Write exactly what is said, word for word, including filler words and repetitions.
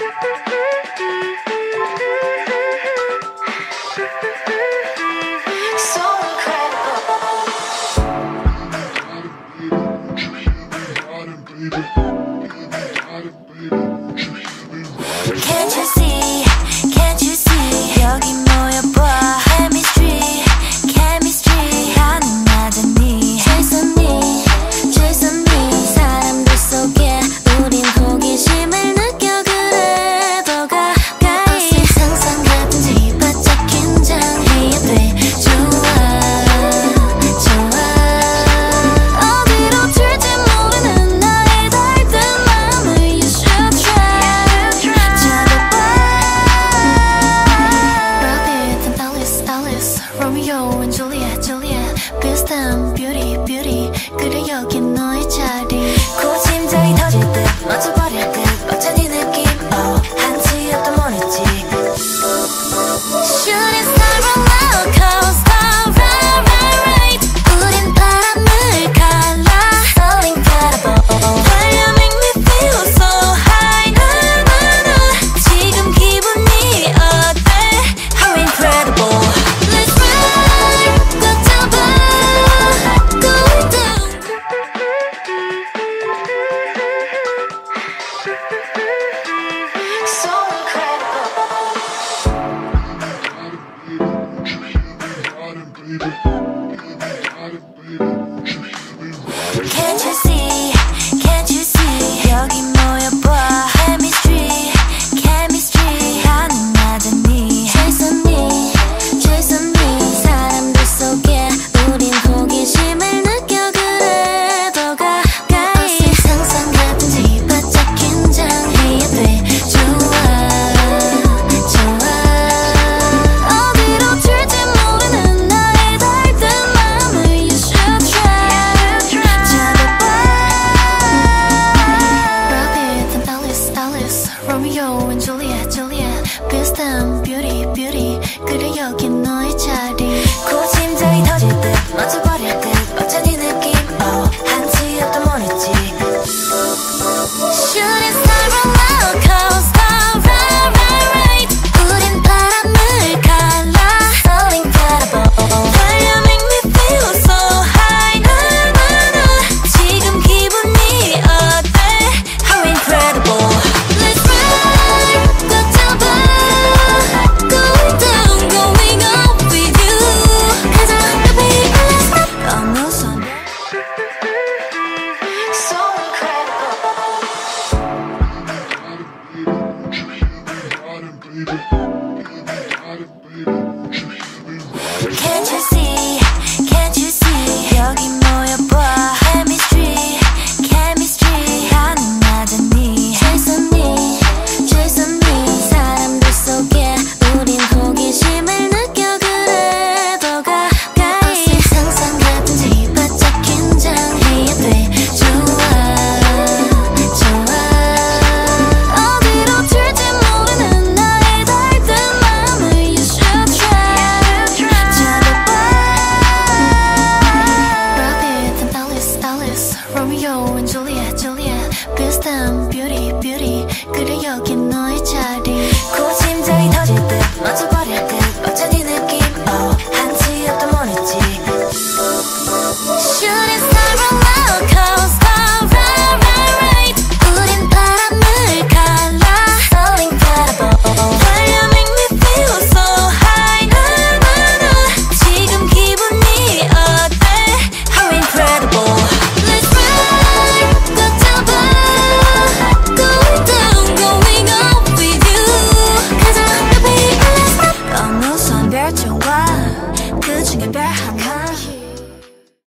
Can't you see, can't you see 여기 모여봐 Chemistry, chemistry 가능하다니 Chase me, chase me 사람들 속에 우린 호기심을 느껴 그래 더 가까이 상상 같은지 바짝 긴장해야 돼 좋아, 좋아 어디로 튈지 모르는 나의 달든 맘을 You should try Romeo and Juliet, Juliet 비슷한 beauty, beauty 그래 여기 너의 자리 곧 심장이 터질 듯 멈춰버릴 듯 벅찬 이 느낌 oh, 한치 앞도 모르지 Shooting star roller coaster right, right, right 우린 바람을 갈라 So incredible Why you make me feel so high na, na, na. 지금 기분이 어때 How incredible Can't you see, can't you see 여기 모여봐 Chemistry, chemistry 가능하다니 Chase me, chase me 사람들 속에 우린 호기심을 느껴 그래 더 가까이 상상 같은지 바짝 긴장해야 돼 좋아, 좋아 어디로 튈지 모르는 나의 달든 맘을 You should try Romeo and Juliet, Juliet 비슷한 beauty, beauty 그래 여기 너의 자리 곧 심장이 터질 듯 멈춰버릴 듯 벅찬 이 느낌 oh, 한치 앞도 모르지 Shooting star roller coaster right, right, right 우린 바람을 갈라 So incredible Why you make me feel so high na, na, na. 지금 기분이 어때 How incredible Can't you see, can't you see 여기 모여봐 Chemistry, chemistry 가능하다니 Chase me, chase me 사람들 속에 우린 호기심을 느껴 그래 더 가까이 상상 같은지 바짝 긴장해야 돼 좋아, 좋아 어디로 튈지 모르는 나의 달든 맘을 You should try Romeo and Juliet, Juliet 비슷한 beauty, beauty 그래 여기